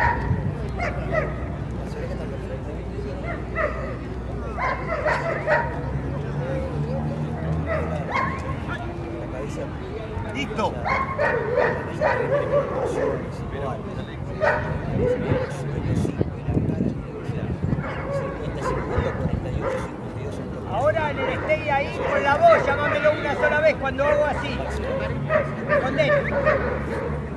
Listo. Ahora en el stay ahí con la voz, llámamelo una sola vez cuando hago así. Con